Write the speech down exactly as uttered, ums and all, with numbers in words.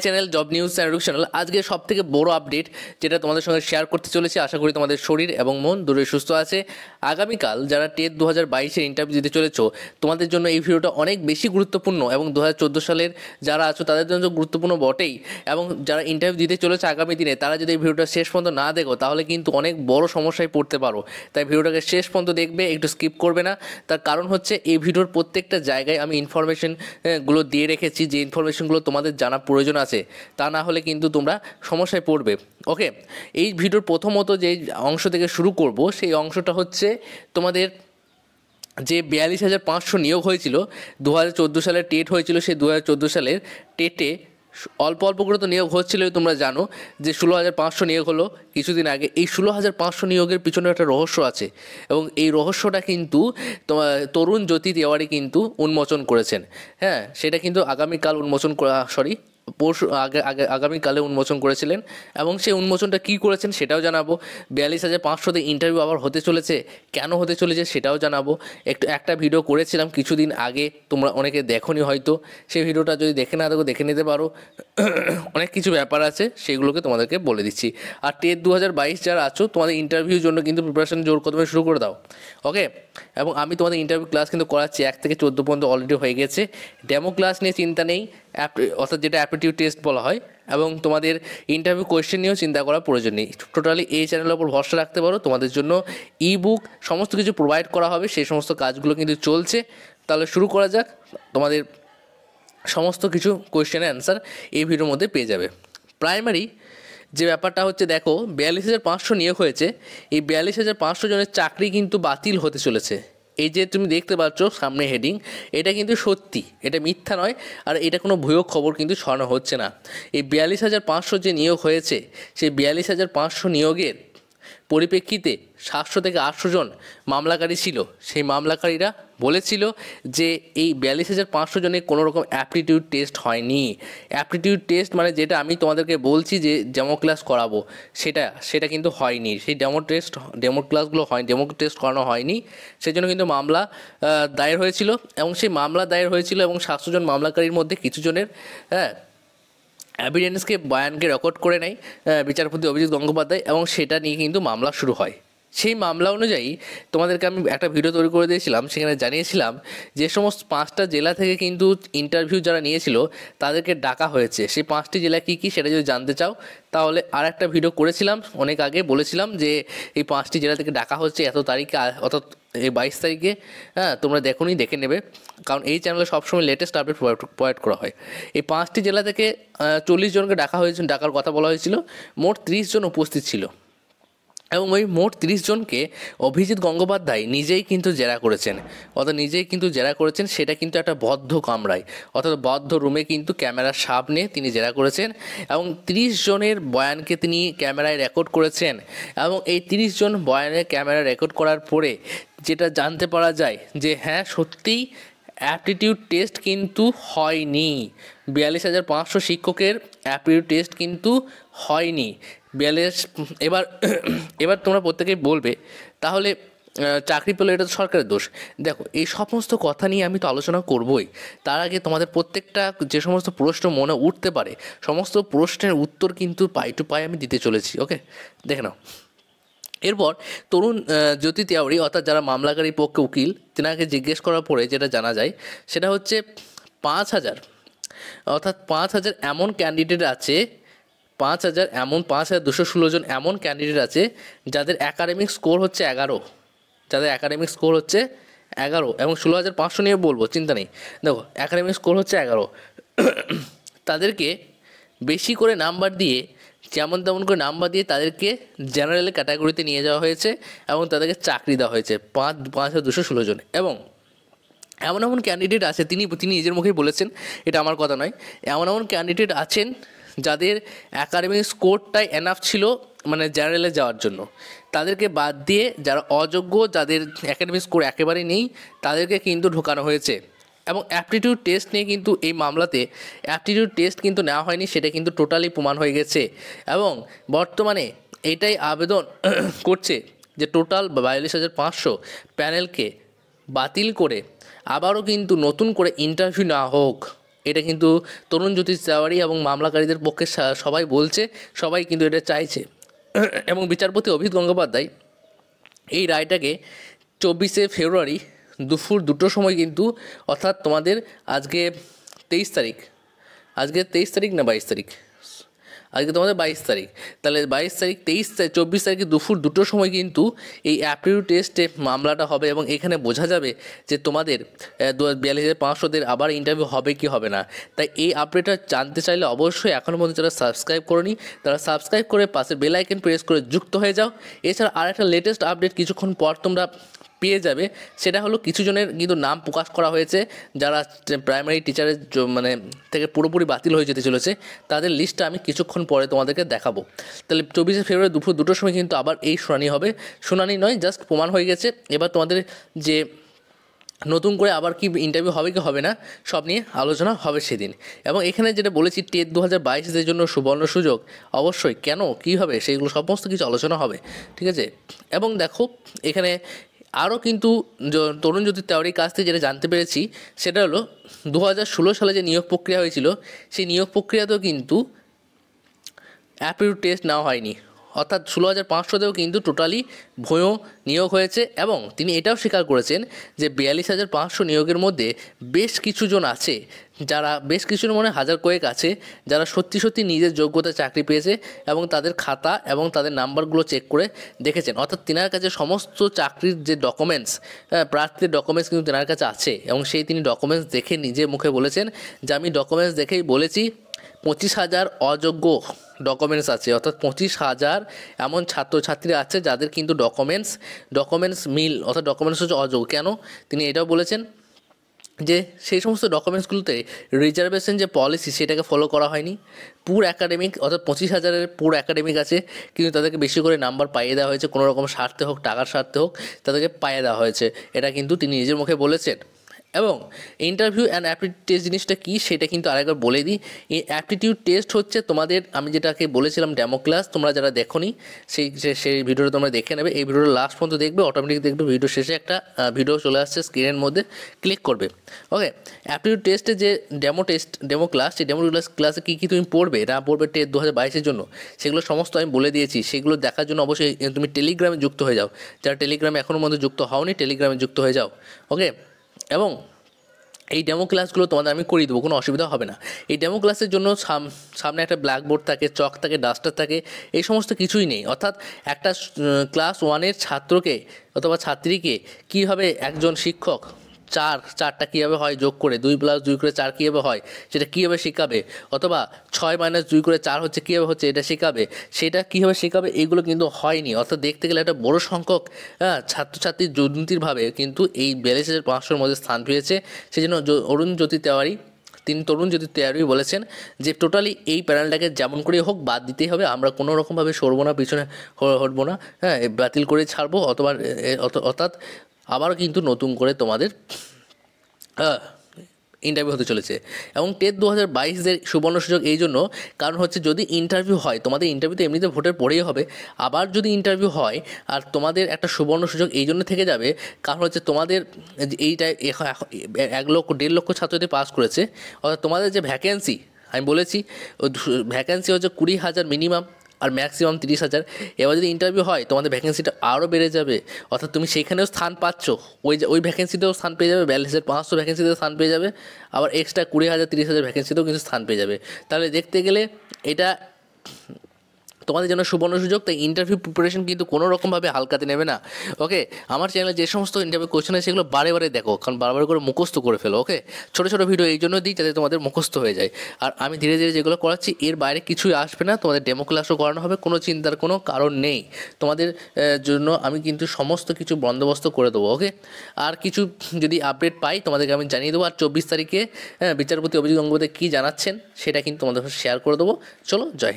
Channel job news and channel. আজকে সব থেকে বড় আপডেট যেটা তোমাদের সঙ্গে শেয়ার করতে চলেছি, আশা করি তোমাদের শরীর এবং মন দুটোই সুস্থ আছে। আগামীকাল যারা টেট দু হাজার বাইশের ইন্টারভিউ দিতে চলেছো, তোমাদের জন্য এই ভিডিওটা অনেক বেশি গুরুত্বপূর্ণ এবং দু হাজার চোদ্দো সালের যারা আছো তাদের জন্য গুরুত্বপূর্ণ বটেই। এবং যারা ইন্টারভিউ দিতে চলেছে আগামী দিনে, তারা যদি এই ভিডিওটা শেষ পর্যন্ত না দেখো তাহলে কিন্তু অনেক বড় সমস্যায় পড়তে পারো। তাই ভিডিওটাকে শেষ পর্যন্ত দেখবে, একটু স্কিপ করবে না। তার কারণ হচ্ছে এই ভিডিওর প্রত্যেকটা জায়গায় আমি ইনফরমেশনগুলো দিয়ে রেখেছি, যে ইনফরমেশনগুলো তোমাদের জানা প্রয়োজন আছে, তা না হলে কিন্তু তোমরা সমস্যায় পড়বে। ওকে, এই ভিডিওর প্রথমত যে অংশ থেকে শুরু করব, সেই অংশটা হচ্ছে তোমাদের যে বিয়াল্লিশ হাজার পাঁচশো নিয়োগ হয়েছিল দু হাজার চোদ্দো সালের টেট হয়েছিল, সেই দু হাজার চোদ্দো সালের টেটে অল্প অল্প করে তো নিয়োগ হচ্ছিল। তোমরা জানো যে ষোলো হাজার পাঁচশো নিয়োগ হলো কিছুদিন আগে। এই ষোলো হাজার পাঁচশো নিয়োগের পিছনে একটা রহস্য আছে এবং এই রহস্যটা কিন্তু তোমার তরুণ জ্যোতি তেওয়ারি কিন্তু উন্মোচন করেছেন। হ্যাঁ, সেটা কিন্তু আগামীকাল উন্মোচন করা সরি পরশু আগে আগে আগামীকালে উন্মোচন করেছিলেন এবং সেই উন্মোচনটা কী করেছেন সেটাও জানাবো। বিয়াল্লিশ হাজার পাঁচশোতে ইন্টারভিউ আবার হতে চলেছে, কেন হতে চলেছে সেটাও জানাবো। একটু একটা ভিডিও করেছিলাম কিছুদিন আগে, তোমরা অনেকে দেখোনি হয়তো, সেই ভিডিওটা যদি দেখে না দেখো দেখে নিতে পারো। অনেক কিছু ব্যাপার আছে, সেগুলোকে তোমাদেরকে বলে দিচ্ছি। আর টেট দু হাজার বাইশ যারা আছো, তোমাদের ইন্টারভিউর জন্য কিন্তু প্রিপারেশন জোর কদমে শুরু করে দাও। ওকে, এবং আমি তোমাদের ইন্টারভিউ ক্লাস কিন্তু করাচ্ছি, এক থেকে চোদ্দো পর্যন্ত অলরেডি হয়ে গেছে। ডেমো ক্লাস নিয়ে চিন্তা নেই, অর্থাৎ যেটা অ্যাপটিটিউড টেস্ট বলা হয়, এবং তোমাদের ইন্টারভিউ কোয়েশ্চেন নিয়েও চিন্তা করার প্রয়োজন নেই। টোটালি এই চ্যানেলের ওপর ভরসা রাখতে পারো, তোমাদের জন্য ই বুক সমস্ত কিছু প্রোভাইড করা হবে, সেই সমস্ত কাজগুলো কিন্তু চলছে। তাহলে শুরু করা যাক। তোমাদের সমস্ত কিছু কোয়েশ্চেনের অ্যান্সার এই ভিডিওর মধ্যে পেয়ে যাবে। প্রাইমারি যে ব্যাপারটা হচ্ছে, দেখো বিয়াল্লিশ হাজার পাঁচশো নিয়োগ হয়েছে, এই বিয়াল্লিশ হাজার পাঁচশো জনের চাকরি কিন্তু বাতিল হতে চলেছে। এই যে তুমি দেখতে পাচ্ছ সামনে হেডিং, এটা কিন্তু সত্যি, এটা মিথ্যা নয়, আর এটা কোনো ভুয়ো খবর কিন্তু ছড়ানো হচ্ছে না। এই বিয়াল্লিশ হাজার পাঁচশো যে নিয়োগ হয়েছে, সেই বিয়াল্লিশ হাজার পাঁচশো নিয়োগের পরিপ্রেক্ষিতে সাতশো থেকে আটশো জন মামলাকারী ছিল। সেই মামলাকারীরা বলেছিল যে এই বিয়াল্লিশ হাজার পাঁচশো জনের কোনো রকম অ্যাপটিটিউড টেস্ট হয়নি। অ্যাপটিটিউড টেস্ট মানে যেটা আমি তোমাদেরকে বলছি যে ডেমো ক্লাস করাবো, সেটা সেটা কিন্তু হয়নি। সেই ডেমো টেস্ট ডেমো ক্লাসগুলো হয় ডেমো টেস্ট করানো হয়নি, সেই জন্য কিন্তু মামলা দায়ের হয়েছিল। এবং সেই মামলা দায়ের হয়েছিল এবং সাতশো জন মামলাকারীর মধ্যে কিছু জনের হ্যাঁ এভিডেন্সকে বয়ানকে রেকর্ড করে নেয় বিচারপতি অভিজিৎ গঙ্গোপাধ্যায়, এবং সেটা নিয়ে কিন্তু মামলা শুরু হয়। সেই মামলা অনুযায়ী তোমাদেরকে আমি একটা ভিডিও তৈরি করে দিয়েছিলাম, সেখানে জানিয়েছিলাম যে সমস্ত পাঁচটা জেলা থেকে কিন্তু ইন্টারভিউ যারা নিয়েছিল তাদেরকে ডাকা হয়েছে। সেই পাঁচটি জেলা কী কী সেটা যদি জানতে চাও তাহলে আর একটা ভিডিও করেছিলাম অনেক আগে, বলেছিলাম যে এই পাঁচটি জেলা থেকে ডাকা হচ্ছে এত তারিখে, অর্থাৎ এই বাইশ তারিখে। হ্যাঁ, তোমরা দেখোনি, দেখে নেবে, কারণ এই চ্যানেলে সবসময় লেটেস্ট আপডেট প্রোভাইড করা হয়। এই পাঁচটি জেলা থেকে চল্লিশ জনকে ডাকা হয়েছিল, ডাকার কথা বলা হয়েছিল। মোট ত্রিশ জন উপস্থিত ছিল এবং ওই মোট তিরিশ জনকে অভিজিৎ গঙ্গোপাধ্যায় নিজেই কিন্তু জেরা করেছেন, অর্থাৎ নিজেই কিন্তু জেরা করেছেন। সেটা কিন্তু একটা বদ্ধ কামরায়, অর্থাৎ বদ্ধ রুমে কিন্তু ক্যামেরার সামনে তিনি জেরা করেছেন এবং তিরিশ জনের বয়ানকে তিনি ক্যামেরায় রেকর্ড করেছেন। এবং এই তিরিশ জন বয়ানের ক্যামেরা রেকর্ড করার পরে যেটা জানতে পারা যায় যে হ্যাঁ সত্যিই অ্যাপটিটিউড টেস্ট কিন্তু হয়নি। বিয়াল্লিশ হাজার পাঁচশো শিক্ষকের অ্যাপটিটিউড টেস্ট কিন্তু হয়নি। বিয়াল্লিশ এবার এবার তোমরা প্রত্যেকেই বলবে তাহলে চাকরি পেলো, এটা তো সরকারের দোষ। দেখো, এই সমস্ত কথা নিয়ে আমি তো আলোচনা করবই। তার আগে তোমাদের প্রত্যেকটা যে সমস্ত প্রশ্ন মনে উঠতে পারে, সমস্ত প্রশ্নের উত্তর কিন্তু পাই টু পাই আমি দিতে চলেছি। ওকে, দেখে নাও। এরপর তরুণ জ্যোতি তেওয়ারি, অর্থাৎ যারা মামলাকারীর পক্ষে উকিল, তেনাকে জিজ্ঞেস করার পরে যেটা জানা যায় সেটা হচ্ছে পাঁচ হাজার অর্থাৎ পাঁচ হাজার এমন ক্যান্ডিডেট আছে, পাঁচ হাজার এমন পাঁচ হাজার দুশো ষোলো জন এমন ক্যান্ডিডেট আছে যাদের অ্যাকাডেমিক স্কোর হচ্ছে এগারো যাদের অ্যাকাডেমিক স্কোর হচ্ছে এগারো এবং ষোলো হাজার পাঁচশো নিয়ে বলবো, চিন্তা নেই। দেখো, অ্যাকাডেমিক স্কোর হচ্ছে এগারো, তাদেরকে বেশি করে নাম্বার দিয়ে, যেমন তেমন করে নাম্বার দিয়ে তাদেরকে জেনারেল ক্যাটাগরিতে নিয়ে যাওয়া হয়েছে এবং তাদেরকে চাকরি দেওয়া হয়েছে পাঁচ পাঁচ হাজার দুশো ষোলো জন। এবং এমন এমন ক্যান্ডিডেট আছে, তিনি তিনি নিজের মুখেই বলেছেন, এটা আমার কথা নয়, এমন এমন ক্যান্ডিডেট আছেন যাদের অ্যাকাডেমিক স্কোরটাই এনাফ ছিল মানে জেনারেলে যাওয়ার জন্য। তাদেরকে বাদ দিয়ে যারা অযোগ্য, যাদের অ্যাকাডেমিক স্কোর একেবারেই নেই, তাদেরকে কিন্তু ঢোকানো হয়েছে। এবং অ্যাপটিটিউড টেস্ট নিয়ে কিন্তু এই মামলাতে অ্যাপটিটিউড টেস্ট কিন্তু নেওয়া হয়নি, সেটা কিন্তু টোটালি প্রমাণ হয়ে গেছে। এবং বর্তমানে এটাই আবেদন করছে যে টোটাল বিয়াল্লিশ হাজার পাঁচশো প্যানেলকে বাতিল করে আবারও কিন্তু নতুন করে ইন্টারভিউ নেওয়া হোক। এটা কিন্তু তরুণ জ্যোতিষ তেওয়ারি এবং মামলাকারীদের পক্ষে সবাই বলছে, সবাই কিন্তু এটা চাইছে। এবং বিচারপতি অভিজিৎ গঙ্গোপাধ্যায় এই রায়টাকে চব্বিশে ফেব্রুয়ারি দুপুর দুটোর সময় কিন্তু, অর্থাৎ তোমাদের আজকে তেইশ তারিখ আজকে তেইশ তারিখ না বাইশ তারিখ আজকে তোমাদের বাইশ তারিখ তাহলে বাইশ তারিখ তেইশ চব্বিশ তারিখে দুপুর দুটোর সময় কিন্তু এই অ্যাপটিটিউড টেস্টে মামলাটা হবে এবং এখানে বোঝা যাবে যে তোমাদের বিয়াল্লিশ হাজার পাঁচশোদের আবার ইন্টারভিউ হবে কি হবে না। তাই এই আপডেটটা জানতে চাইলে অবশ্যই এখনও পর্যন্ত যারা সাবস্ক্রাইব করোনি তারা সাবস্ক্রাইব করে পাশে বেল আইকন প্রেস করে যুক্ত হয়ে যাও। এছাড়া আর একটা লেটেস্ট আপডেট কিছুক্ষণ পর তোমরা পেয়ে যাবে, সেটা হলো কিছু জনের কিন্তু নাম প্রকাশ করা হয়েছে যারা প্রাইমারি টিচারের মানে থেকে পুরোপুরি বাতিল হয়ে যেতে চলেছে, তাদের লিস্টটা আমি কিছুক্ষণ পরে তোমাদেরকে দেখাবো। তাহলে চব্বিশে ফেব্রুয়ারি দুপুর দুটোর সময় কিন্তু আবার এই শুনানি হবে, শুনানি নয় জাস্ট প্রমাণ হয়ে গেছে। এবার তোমাদের যে নতুন করে আবার কি ইন্টারভিউ হবে কি হবে না সব নিয়ে আলোচনা হবে সেদিন। এবং এখানে যেটা বলেছি টেট দু হাজার বাইশের জন্য সুবর্ণ সুযোগ, অবশ্যই কেন কী হবে সেইগুলো সমস্ত কিছু আলোচনা হবে, ঠিক আছে। এবং দেখো এখানে আরও কিন্তু তরুণ জ্যোতি তেওয়ারির কাছ থেকে যেটা জানতে পেরেছি সেটা হলো দু হাজার ষোলো সালে যে নিয়োগ প্রক্রিয়া হয়েছিল সেই নিয়োগ প্রক্রিয়াতেও কিন্তু অ্যাপটিটিউড টেস্ট নেওয়া হয়নি, অর্থাৎ ষোলো হাজার পাঁচশোতেও কিন্তু টোটালি ভুয়ো নিয়োগ হয়েছে। এবং তিনি এটাও স্বীকার করেছেন যে বিয়াল্লিশ হাজার পাঁচশো নিয়োগের মধ্যে বেশ কিছুজন আছে যারা বেশ কিছু মনে হাজার কয়েক আছে যারা সত্যি সত্যি নিজের যোগ্যতা চাকরি পেয়েছে এবং তাদের খাতা এবং তাদের নাম্বারগুলো চেক করে দেখেছেন। অর্থাৎ তিনার কাছে সমস্ত চাকরির যে ডকুমেন্টস, প্রার্থীদের ডকুমেন্টস কিন্তু তেনার কাছে আছে এবং সেই তিনি ডকুমেন্টস দেখে নিজে মুখে বলেছেন যে আমি ডকুমেন্টস দেখেই বলেছি পঁচিশ হাজার অযোগ্য ডকুমেন্টস আছে, অর্থাৎ পঁচিশ হাজার এমন ছাত্রছাত্রীরা আছে যাদের কিন্তু ডকুমেন্টস ডকুমেন্টস মিল অর্থাৎ ডকুমেন্টস হচ্ছে অযোগ্য। কেন তিনি এটাও বলেছেন যে সেই সমস্ত ডকুমেন্টসগুলোতে রিজার্ভেশন যে পলিসি সেটাকে ফলো করা হয়নি। পুর অ্যাকাডেমিক অর্থাৎ পঁচিশ হাজারের পুর অ্যাকাডেমিক আছে কিন্তু তাদেরকে বেশি করে নাম্বার পাইয়ে দেওয়া হয়েছে, কোনো রকম স্বার্থে হোক টাকার স্বার্থে হোক তাদেরকে পাইয়ে দেওয়া হয়েছে, এটা কিন্তু তিনি নিজের মুখে বলেছেন। এবং ইন্টারভিউ অ্যান্ড অ্যাপটিটিউড টেস্ট জিনিসটা কী সেটা কিন্তু আরেকবার বলে দিই। এই অ্যাপটিটিউড টেস্ট হচ্ছে তোমাদের আমি যেটাকে বলেছিলাম ডেমো ক্লাস, তোমরা যারা দেখোনি সেই সেই ভিডিওটা তোমরা দেখে নেবে, এই ভিডিওটা লাস্ট পর্যন্ত দেখবে, অটোমেটিক দেখবে ভিডিও শেষে একটা ভিডিও চলে আসছে স্ক্রিনের মধ্যে, ক্লিক করবে। ওকে, অ্যাপটিটিউড টেস্টে যে ডেমো টেস্ট ডেমো ক্লাস সেই ডেমো ক্লাস ক্লাসে কী কী তুমি পড়বে না পড়বে টেস্ট দু হাজার বাইশের জন্য সেগুলো সমস্ত আমি বলে দিয়েছি। সেগুলো দেখার জন্য অবশ্যই তুমি টেলিগ্রামে যুক্ত হয়ে যাও, যারা টেলিগ্রামে এখনও মধ্যে যুক্ত হওনি টেলিগ্রামে যুক্ত হয়ে যাও। ওকে, এবং এই ডেমো ক্লাসগুলো তোমাদের আমি করিয়ে দেবো, কোনো অসুবিধা হবে না। এই ডেমো ক্লাসের জন্য সামনে একটা ব্ল্যাকবোর্ড থাকে, চক থাকে, ডাস্টার থাকে, এই সমস্ত কিছুই নেই। অর্থাৎ একটা ক্লাস ওয়ানের ছাত্রকে অথবা ছাত্রীকে কীভাবে একজন শিক্ষক চার চারটা কীভাবে হয় যোগ করে দুই প্লাস দুই করে চার কীভাবে হয় সেটা কীভাবে শেখাবে, অথবা ছয় মাইনাস দুই করে চার হচ্ছে কীভাবে হচ্ছে এটা শেখাবে, সেটা কীভাবে শেখাবে এইগুলো কিন্তু হয়নি। অর্থাৎ দেখতে গেলে একটা বড়ো সংখ্যক হ্যাঁ ছাত্রছাত্রীর দুর্নীতিরভাবে কিন্তু এই বিয়াল্লিশ হাজার পাঁচশোর মধ্যে স্থান পেয়েছে। সেই জন্য অরুণ জ্যোতি তেওয়ারি তিনি তরুণ জ্যোতি তেওয়ারি বলেছেন যে টোটালি এই প্যানেলটাকে যেমন করেই হোক বাদ দিতেই হবে, আমরা কোনো রকমভাবে সরবো না, পিছনে হটবো না, হ্যাঁ বাতিল করে ছাড়বো, অথবা অর্থাৎ আবারও কিন্তু নতুন করে তোমাদের ইন্টারভিউ হতে চলেছে। এবং টেট দু হাজার বাইশের সুবর্ণ সুযোগ এই জন্য কারণ হচ্ছে যদি ইন্টারভিউ হয় তোমাদের ইন্টারভিউ তো এমনিতে ভোটের পরেই হবে, আবার যদি ইন্টারভিউ হয় আর তোমাদের একটা সুবর্ণ সুযোগ এই জন্য থেকে যাবে কারণ হচ্ছে তোমাদের এইটা এক লক্ষ দেড় লক্ষ ছাত্র যদি পাস করেছে, অর্থাৎ তোমাদের যে ভ্যাকেন্সি আমি বলেছি ভ্যাকেন্সি হচ্ছে কুড়ি হাজার মিনিমাম আর ম্যাক্সিমাম তিরিশ হাজার। এবার যদি ইন্টারভিউ হয় তোমাদের ভ্যাকেন্সিটা আরও বেড়ে যাবে, অর্থাৎ তুমি সেইখানেও স্থান পাচ্ছ, ওই ওই ভ্যাকেন্সিতেও স্থান পেয়ে যাবে, বিয়াল্লিশ হাজার পাঁচশো ভ্যাকেন্সিতেও স্থান পেয়ে যাবে, আবার এক্সট্রা কুড়ি হাজার তিরিশ হাজার ভ্যাকেন্সিতেও কিন্তু স্থান পেয়ে যাবে। তাহলে দেখতে গেলে এটা তোমাদের জন্য সুবর্ণ সুযোগ। তাই ইন্টারভিউ প্রিপারেশন কিন্তু কোনো রকমভাবে হালকাতে নেবে না। ওকে, আমার চ্যানেলে যে সমস্ত ইন্টারভিউ কোশ্চেন আছে সেগুলো বারে বারে দেখো, কারণ বারবার করে মুখস্থ করে ফেলো। ওকে, ছোটো ছোটো ভিডিও এই জন্য দিই যাতে তোমাদের মুখস্থ হয়ে যায়। আর আমি ধীরে ধীরে যেগুলো করাচ্ছি এর বাইরে কিছুই আসবে না, তোমাদের ডেমো ক্লাসও করানো হবে, কোনো চিন্তার কোনো কারণ নেই। তোমাদের জন্য আমি কিন্তু সমস্ত কিছু বন্দোবস্ত করে দেবো। ওকে, আর কিছু যদি আপডেট পাই তোমাদেরকে আমি জানিয়ে দেবো। আর চব্বিশ তারিখে বিচারপতি অভিজিৎ গঙ্গোপাধ্যায় কী জানাচ্ছেন সেটা কিন্তু তোমাদের সাথে শেয়ার করে দেবো। চলো, জয়।